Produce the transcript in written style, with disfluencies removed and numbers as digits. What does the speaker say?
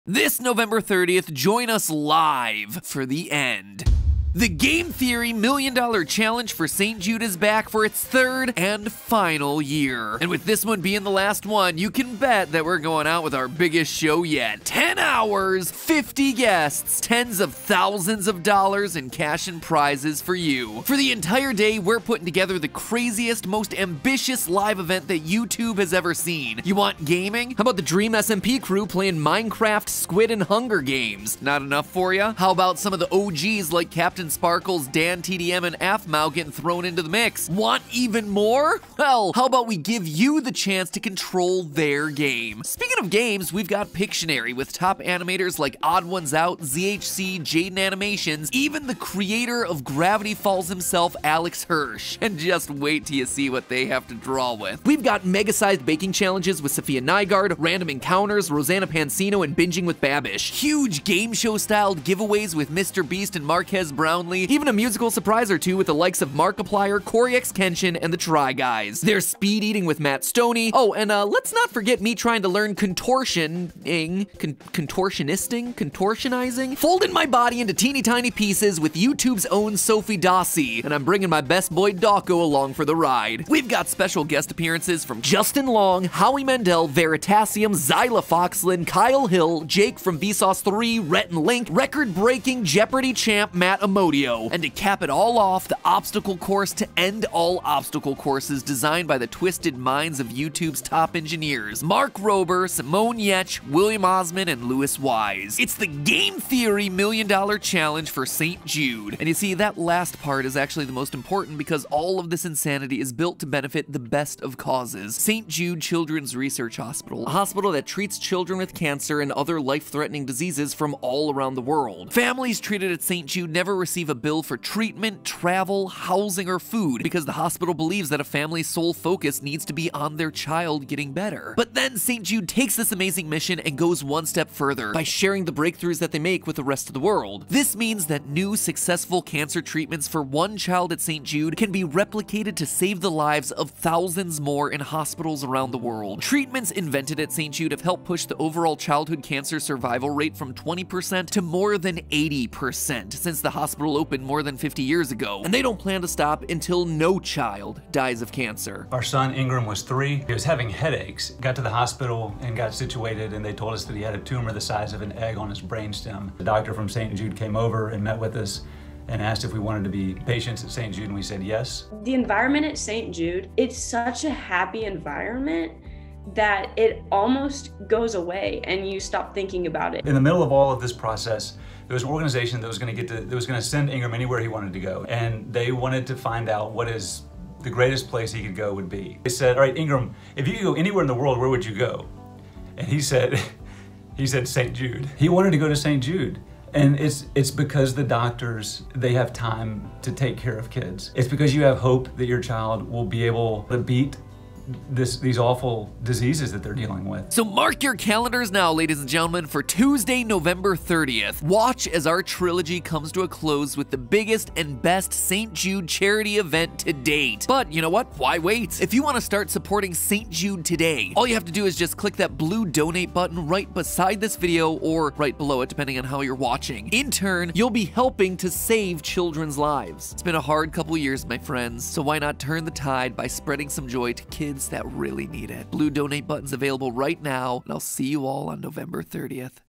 This November 30th, join us live for the end. The Game Theory $1 Million Challenge for St. Jude is back for its third and final year. And with this one being the last one, you can bet that we're going out with our biggest show yet. 10 hours, 50 guests, tens of thousands of dollars in cash and prizes for you. For the entire day, we're putting together the craziest, most ambitious live event that YouTube has ever seen. You want gaming? How about the Dream SMP crew playing Minecraft, Squid, and Hunger Games? Not enough for you? How about some of the OGs like Captain Sparkles, Dan TDM, and Afmau getting thrown into the mix? Want even more? Well, how about we give you the chance to control their game? Speaking of games, we've got Pictionary with top animators like Odd Ones Out, ZHC, Jaden Animations, even the creator of Gravity Falls himself, Alex Hirsch. And just wait till you see what they have to draw with. We've got mega-sized baking challenges with Sophia Nygaard, random encounters, Rosanna Pansino, and binging with Babish. Huge game show-styled giveaways with Mr. Beast and Marquez Brownlee, even a musical surprise or two with the likes of Markiplier, Corey X Kenshin, and the Try Guys. There's speed eating with Matt Stoney. Oh, and let's not forget me trying to learn contortionizing? Folding my body into teeny tiny pieces with YouTube's own Sophie Dossi, and I'm bringing my best boy Dawko along for the ride. We've got special guest appearances from Justin Long, Howie Mandel, Veritasium, Zyla Foxlin, Kyle Hill, Jake from Vsauce 3, Rhett and Link, record-breaking Jeopardy champ Matt Amodio. And to cap it all off, the obstacle course to end all obstacle courses designed by the twisted minds of YouTube's top engineers, Mark Rober, Simone Yetch, William Osman, and Lewis Wise. It's the Game Theory $1 Million Challenge for St. Jude. And you see, that last part is actually the most important because all of this insanity is built to benefit the best of causes. St. Jude Children's Research Hospital, a hospital that treats children with cancer and other life-threatening diseases from all around the world. Families treated at St. Jude never receive a bill for treatment, travel, housing, or food because the hospital believes that a family's sole focus needs to be on their child getting better. But then St. Jude takes this amazing mission and goes one step further by sharing the breakthroughs that they make with the rest of the world. This means that new successful cancer treatments for one child at St. Jude can be replicated to save the lives of thousands more in hospitals around the world. Treatments invented at St. Jude have helped push the overall childhood cancer survival rate from 20% to more than 80% since the hospital opened more than 50 years ago, and they don't plan to stop until no child dies of cancer. Our son Ingram was 3. He was having headaches. Got to the hospital and got situated, and they told us that he had a tumor the size of an egg on his brainstem. The doctor from St. Jude came over and met with us and asked if we wanted to be patients at St. Jude, and we said yes. The environment at St. Jude, it's such a happy environment that it almost goes away and you stop thinking about it. In the middle of all of this process, there was an organization that was going to send Ingram anywhere he wanted to go, and they wanted to find out what is the greatest place he could go would be. They said, all right, Ingram, if you could go anywhere in the world, where would you go? And he said St. Jude. He wanted to go to St. Jude. And it's because the doctors, they have time to take care of kids. It's because you have hope that your child will be able to beat these awful diseases that they're dealing with. So mark your calendars now, ladies and gentlemen, for Tuesday, November 30th. Watch as our trilogy comes to a close with the biggest and best St. Jude charity event to date. But you know what? Why wait? If you want to start supporting St. Jude today, all you have to do is just click that blue donate button right beside this video or right below it, depending on how you're watching. In turn, you'll be helping to save children's lives. It's been a hard couple years, my friends, so why not turn the tide by spreading some joy to kids that really need it. Blue donate button's available right now, and I'll see you all on November 30th.